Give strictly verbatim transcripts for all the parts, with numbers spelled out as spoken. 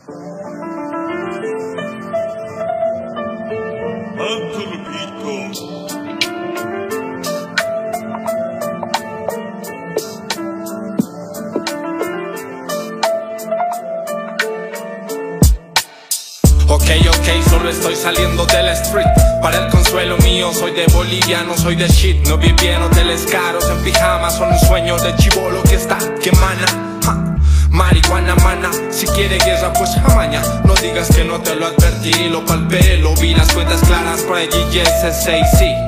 Ok, ok, solo estoy saliendo de la street. Para el consuelo mío, soy de Bolivia, no soy de shit. No vi bien hoteles caros en pijama, son un sueño de chibolo que está, que mana ja. Marihuana, mana, si quiere guerra pues amaña. No digas que no te lo advertí, lo palpé, lo vi, las cuentas claras por allí, yes, S A C.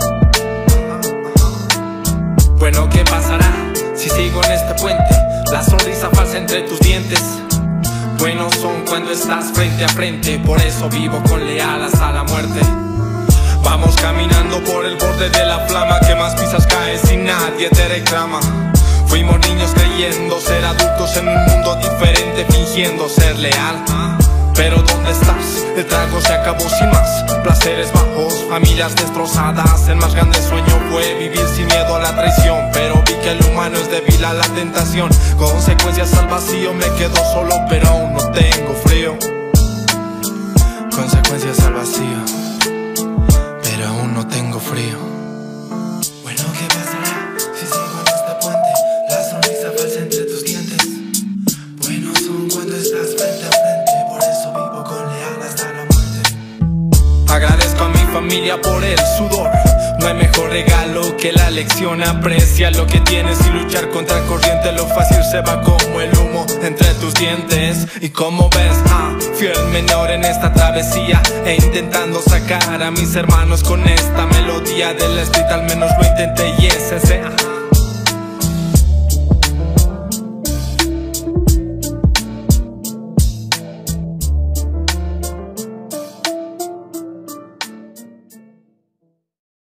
Bueno, ¿qué pasará si sigo en este puente? La sonrisa falsa entre tus dientes. Buenos son cuando estás frente a frente, por eso vivo con leal hasta la muerte. Vamos caminando por el borde de la flama, que más pisas caes y nadie te reclama. Fuimos niños creyendo ser adultos en un mundo diferente, fingiendo ser leal. Pero ¿dónde estás? El trago se acabó sin más. Placeres bajos, familias destrozadas. El más grande sueño fue vivir sin miedo a la traición, pero vi que el humano es débil a la tentación. Consecuencias al vacío, me quedo solo pero aún no tengo frío. Consecuencias al vacío, pero aún no tengo frío. Bueno, ¿qué pasará si sigo en este puente? La sonrisa falsa entre tus dientes. Buenos son cuando estás frente a frente, por eso vivo con leal hasta la muerte. Agradezco a mi familia por el sudor. No hay mejor regalo que la lección. Aprecia lo que tienes y luchar contra el corriente. Lo fácil se va como el humo entre tus dientes. Y como ves, ah, fui el menor en esta travesía, e intentando sacar a mis hermanos con esta melodía del street. Al menos lo intenté y ese, ese, ah.